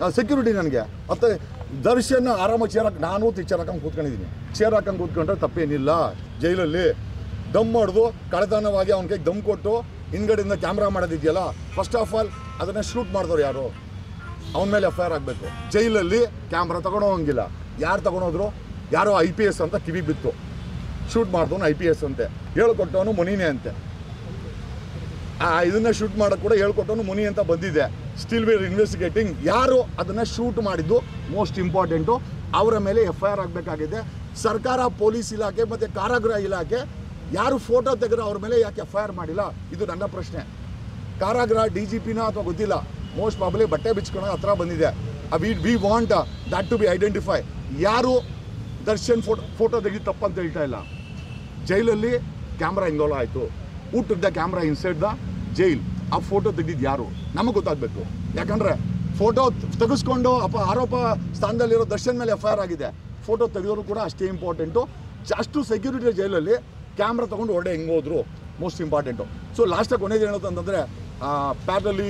Security ನನಗೆ ಮತ್ತು ದರ್ಶನ್ ಆರಾಮಾಗಿ ಚೇರ್ ಹಾಕಂಗೆ ಕೂತ್ಕೊಂಡಿದ್ದೀನಿ. ಚೇರ್ ಹಾಕಂಗೆ ಕೂತ್ಕೊಂಡ್ರೆ ತಪ್ಪೇನಿಲ್ಲ. ಜೈಲಲ್ಲಿ ದಮ್ ಮಾಡಿದು ಕಳೆತನವಾಗಿ ಅವನ ಕೈಗೆ ದಮ್ ಕೊಟ್ಟು ಹಿಂದ್ಗಡೆಯಿಂದ ಕ್ಯಾಮ್ರಾ ಮಾಡೋದಿದೆಯಲ್ಲ, ಫಸ್ಟ್ ಆಫ್ ಆಲ್ ಅದನ್ನು ಶೂಟ್ ಮಾಡಿದವ್ರು ಯಾರು? ಅವನ ಮೇಲೆ ಎಫ್ ಐ ಆರ್ ಆಗಬೇಕು. ಜೈಲಲ್ಲಿ ಕ್ಯಾಮ್ರಾ ತಗೊಂಡೋಗಂಗಿಲ್ಲ. ಯಾರು ತಗೊಂಡೋದ್ರು? ಯಾರೋ IPS ಅಂತ ಕಿವಿಗೆ ಬಿತ್ತು. ಶೂಟ್ ಮಾಡಿದವನು IPS ಅಂತೆ, ಹೇಳ್ಕೊಟ್ಟವನು ಮುನಿನೇ ಅಂತೆ. ಇದನ್ನು ಶೂಟ್ ಮಾಡೋಕ್ಕೆ ಕೂಡ ಹೇಳ್ಕೊಟ್ಟವನು ಮುನಿ ಅಂತ ಬಂದಿದೆ. Still we are investigating. ಯಾರು ಅದನ್ನು ಶೂಟ್ ಮಾಡಿದ್ದು ಮೋಸ್ಟ್ ಇಂಪಾರ್ಟೆಂಟು. ಅವರ ಮೇಲೆ FIR ಆಗಬೇಕಾಗಿದೆ. ಸರ್ಕಾರ, ಪೊಲೀಸ್ ಇಲಾಖೆ ಮತ್ತು ಕಾರಾಗೃಹ ಇಲಾಖೆ ಯಾರು ಫೋಟೋ ತೆಗೆದ್ರೆ ಅವ್ರ ಮೇಲೆ ಯಾಕೆ FIR ಮಾಡಿಲ್ಲ? ಇದು ನನ್ನ ಪ್ರಶ್ನೆ. ಕಾರಾಗೃಹ DGPನ ಅಥವಾ ಗೊತ್ತಿಲ್ಲ, ಮೋಸ್ಟ್ ಪ್ರಾಬಬ್ಲಿ ಬಟ್ಟೆ ಬಿಚ್ಕೊಳ್ಳೋ ಹತ್ರ ಬಂದಿದೆ. We want that to be identify. ಯಾರು ದರ್ಶನ್ ಫೋಟೋ ತೆಗೆದು ತಪ್ಪಂತ ಹೇಳ್ತಾ ಇಲ್ಲ. ಜೈಲಲ್ಲಿ ಕ್ಯಾಮ್ರಾ ಇನ್ವಾಲ್ವ್ ಆಯಿತು. Who took the camera inside the jail? ಆ ಫೋಟೋ ತೆಗೆದಿದ್ದು ಯಾರು? ನಮಗೆ ಗೊತ್ತಾಗಬೇಕು. ಯಾಕಂದರೆ ಫೋಟೋ ತೆಗೆಸ್ಕೊಂಡು ಆರೋಪ ಸ್ಥಾನದಲ್ಲಿರೋ ದರ್ಶನ್ ಮೇಲೆ FIR ಆಗಿದೆ. ಫೋಟೋ ತೆಗೆಯೋರು ಕೂಡ ಅಷ್ಟೇ ಇಂಪಾರ್ಟೆಂಟು. ಅಷ್ಟು ಸೆಕ್ಯೂರಿಟಿ ಜೈಲಲ್ಲಿ ಕ್ಯಾಮ್ರಾ ತೊಗೊಂಡು ಹೊರಡೆ ಹೆಂಗೆ ಹೋದ್ರು ಮೋಸ್ಟ್ ಇಂಪಾರ್ಟೆಂಟು. ಸೊ ಲಾಸ್ಟಾಗಿ ಕೊನೆಯದು ಹೇಳೋದು ಅಂತಂದರೆ, ಪ್ಯಾರಲಿ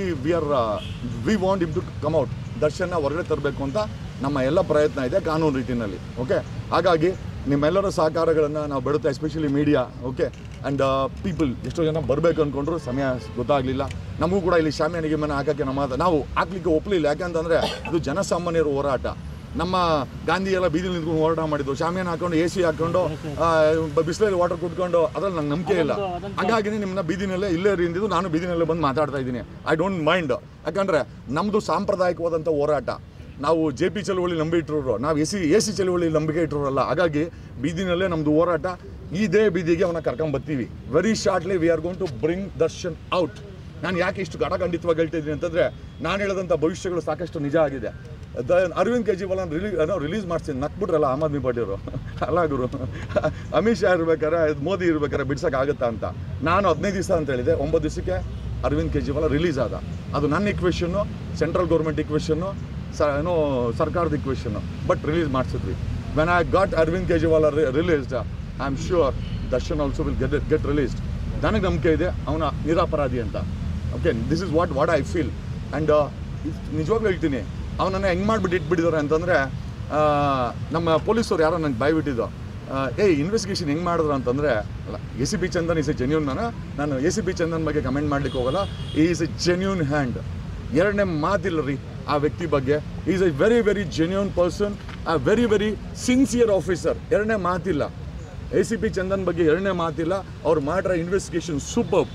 we want him to come out. ದರ್ಶನ್ನ ಹೊರಗಡೆ ತರಬೇಕು ಅಂತ ನಮ್ಮ ಎಲ್ಲ ಪ್ರಯತ್ನ ಇದೆ ಕಾನೂನು ರೀತಿಯಲ್ಲಿ. ಓಕೆ, ಹಾಗಾಗಿ ನಿಮ್ಮೆಲ್ಲರ ಸಹಕಾರಗಳನ್ನು ನಾವು ಬಿಡುತ್ತೆ, especially media. Okay, and people ಎಷ್ಟೋ ಜನ ಬರಬೇಕು ಅಂದ್ಕೊಂಡ್ರು, ಸಮಯ ಗೊತ್ತಾಗಲಿಲ್ಲ. ನಮಗೂ ಕೂಡ ಇಲ್ಲಿ ಶಾಮಿಯಾನಿಗೆ ಮನೆ ಹಾಕೋಕ್ಕೆ ನಾವು ಹಾಕ್ಲಿಕ್ಕೆ ಒಪ್ಪಲಿಲ್ಲ. ಯಾಕೆಂತಂದರೆ ಇದು ಜನಸಾಮಾನ್ಯರ ಹೋರಾಟ. ನಮ್ಮ ಗಾಂಧಿ ಎಲ್ಲ ಬೀದಿಲಿ ನಿಂತ್ಕೊಂಡು ಹೋರಾಟ ಮಾಡಿದ್ದು, ಶಾಮಿಯಾನ ಹಾಕೊಂಡು AC ಹಾಕ್ಕೊಂಡು ಬಿಸಿಲಲ್ಲಿ ವಾಟರ್ ಕುಟ್ಕೊಂಡು, ಅದ್ರಲ್ಲಿ ನಂಗೆ ನಂಬಿಕೆ ಇಲ್ಲ. ಹಾಗಾಗಿ ನಿಮ್ಮನ್ನ ಬೀದಿನಲ್ಲೇ ಇಲ್ಲೇ ಇರಿಂದಿದ್ದು ನಾನು ಬೀದಿನಲ್ಲೇ ಬಂದು ಮಾತಾಡ್ತಾ ಇದ್ದೀನಿ. I don't mind. ಯಾಕಂದರೆ ನಮ್ಮದು ಸಾಂಪ್ರದಾಯಿಕವಾದಂಥ ಹೋರಾಟ. ನಾವು JP ಚಳುವಳಿ ನಂಬಿ ಇಟ್ಟರು, ನಾವು AC ಚಳುವಳಿ ನಂಬಿಕೆ ಇಟ್ಟರಲ್ಲ. ಹಾಗಾಗಿ ಬೀದಿನಲ್ಲೇ ನಮ್ಮದು ಹೋರಾಟ. ಇದೇ ಬೀದಿಗೆ ಅವನ್ನ ಕರ್ಕೊಂಬರ್ತೀವಿ. Very shortly we are going to bring Darshan out. ನಾನು ಯಾಕೆ ಇಷ್ಟು ಖಂಡಿತವಾಗಿ ಹೇಳ್ತಾ ಇದ್ದೀನಿ ಅಂತಂದರೆ, ನಾನು ಹೇಳೋದಂಥ ಭವಿಷ್ಯಗಳು ಸಾಕಷ್ಟು ನಿಜ ಆಗಿದೆ. ಅರವಿಂದ್ ಕೇಜ್ರಿವಾಲ್ ರಿಲೀಸ್ ಮಾಡ್ತೀನಿ. ನಕ್ಬಿಟ್ರಲ್ಲ ಆಮ್ ಆದ್ಮಿ ಪಾರ್ಟಿಯವರು. ಅಲ್ಲ ಗುರು, ಅಮಿತ್ ಶಾ ಇರ್ಬೇಕಾರೆ, ಮೋದಿ ಇರ್ಬೇಕಾರೆ ಬಿಡ್ಸೋಕ್ಕಾಗುತ್ತಾ ಅಂತ. ನಾನು 15 ದಿವಸ ಅಂತ ಹೇಳಿದೆ, 9 ದಿವಸಕ್ಕೆ ಅರವಿಂದ್ ಕೇಜ್ರಿವಾಲ್ ರಿಲೀಸ್ ಆದ. ಅದು ನನ್ನ ಇಕ್ವೇಷನ್ನು, ಸೆಂಟ್ರಲ್ ಗೌರ್ಮೆಂಟ್ ಇಕ್ವೇಷನ್ನು, ಸರ್ಕಾರದ ಇಕ್ವೇಷನ್ನು. ಬಟ್ ರಿಲೀಸ್ ಮಾಡಿಸಿದ್ವಿ. When I got Arvind Kejriwal released, I am sure Darshan also will get released. ನನಗೆ ನಂಬಿಕೆ ಇದೆ ಅವನ ನಿರಪರಾಧಿ ಅಂತ. Okay, this is what I feel. And ನಿಜವಾಗ್ಲೂ ಹೇಳ್ತೀನಿ, ಅವನನ್ನು ಹೆಂಗೆ ಮಾಡಿಬಿಟ್ಟು ಇಟ್ಬಿಟ್ಟಿದ್ದಾರೆ ಅಂತಂದರೆ, ನಮ್ಮ ಪೊಲೀಸರು ಯಾರೋ ನನಗೆ ಬಾಯ್ಬಿಟ್ಟಿದ್ದು, ಇನ್ವೆಸ್ಟಿಗೇಷನ್ ಹೆಂಗೆ ಮಾಡಿದ್ರು ಅಂತಂದರೆ, ಅಲ್ಲ, ACP Chandan is a genuine. ನಾನು ACP ಚಂದನ್ ಬಗ್ಗೆ ಕಮೆಂಟ್ ಮಾಡಲಿಕ್ಕೆ ಹೋಗಲ್ಲ. Is a genuine hand. ಎರಡನೇ ಮಾತಿಲ್ಲ ರೀ ಆ ವ್ಯಕ್ತಿ ಬಗ್ಗೆ. Is a very very genuine person, a very sincere officer. ಎರಡನೇ ಮಾತಿಲ್ಲ. ACP ಚಂದನ್ ಬಗ್ಗೆ ಎರಡನೇ ಮಾತಿಲ್ಲ. ಅವ್ರು ಮಾಡಿರೋ ಇನ್ವೆಸ್ಟಿಗೇಷನ್ ಸೂಪರ್.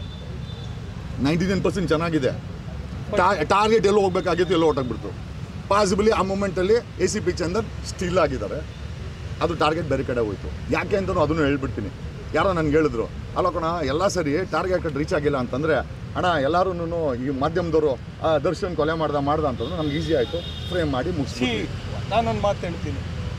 99% ಚೆನ್ನಾಗಿದೆ. ಟಾರ್ಗೆಟ್ ಎಲ್ಲೋ ಹೋಗ್ಬೇಕಾಗಿತ್ತು, ಎಲ್ಲೋ ಹೊಟ್ಟೋಗ್ಬಿಡ್ತು. ಪಾಸಿಬಲಿ ಆ ಮೂಮೆಂಟಲ್ಲಿ ACP ಚಂದನ್ ಸ್ಟಿಲ್ ಆಗಿದ್ದಾರೆ. ಅದು ಟಾರ್ಗೆಟ್ ಬೇರೆ ಕಡೆ ಹೋಯಿತು. ಯಾಕೆ ಅಂತಲೂ ಅದನ್ನು ಹೇಳ್ಬಿಡ್ತೀನಿ. ಯಾರೋ ನನಗೆ ಹೇಳಿದ್ರು, ಅಲ್ಲ ಕಣ ಎಲ್ಲ ಸರಿ ಟಾರ್ಗೆಟ್ ರೀಚ್ ಆಗಿಲ್ಲ ಅಂತಂದರೆ, ಅಣ್ಣ ಎಲ್ಲರೂ ಈ ಮಾಧ್ಯಮದವರು ದರ್ಶನ್ ಕೊಲೆ ಮಾಡ್ದ ಅಂತಂದ್ರೆ ನಮ್ಗೆ ಈಸಿ ಆಯಿತು, ಫ್ರೇಮ್ ಮಾಡಿ ಮುಗಿಸಿ. ನಾನೊಂದು ಮಾತು ಹೇಳ್ತೀನಿ,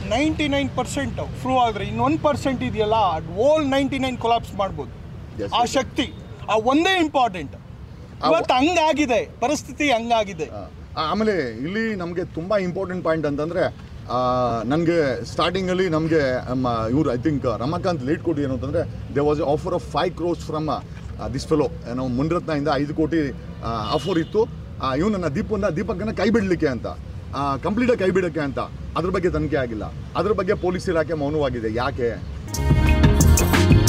99% ಪ್ರೂವ್ ಆದರೆ ಇನ್ನು 1% ಇದೆಯಲ್ಲ, ಓಲ್ 99 ಕೊಲಾಪ್ಸ್ ಮಾಡ್ಬೋದು. ಆ ಶಕ್ತಿ, ಆ ಒಂದೇ ಇಂಪಾರ್ಟೆಂಟ್. ಇವತ್ತು ಹಂಗಾಗಿದೆ ಪರಿಸ್ಥಿತಿ, ಹಂಗಾಗಿದೆ. ಆಮೇಲೆ ಇಲ್ಲಿ ನಮಗೆ ತುಂಬ ಇಂಪಾರ್ಟೆಂಟ್ ಪಾಯಿಂಟ್ ಅಂತಂದರೆ, ನನಗೆ ಸ್ಟಾರ್ಟಿಂಗಲ್ಲಿ ನಮಗೆ ಇವರು ಐ ಥಿಂಕ್ ರಮಾಕಾಂತ್ ಲೀಡ್ ಕೊಟ್ಟು ಏನು ಅಂತಂದರೆ, they was offer of 5 crores from this fellow. ನಾವು ಮುನಿರತ್ನದಿಂದ 5 ಕೋಟಿ ಆಫರ್ ಇತ್ತು ಇವನನ್ನು ದೀಪಕನ ಕೈ ಬಿಡಲಿಕ್ಕೆ ಅಂತ, ಕಂಪ್ಲೀಟಾಗಿ ಕೈ ಬಿಡೋಕ್ಕೆ ಅಂತ. ಅದ್ರ ಬಗ್ಗೆ ತನಿಖೆ ಆಗಿಲ್ಲ. ಅದ್ರ ಬಗ್ಗೆ ಪೊಲೀಸ್ ಇಲಾಖೆ ಮೌನವಾಗಿದೆ. ಯಾಕೆ?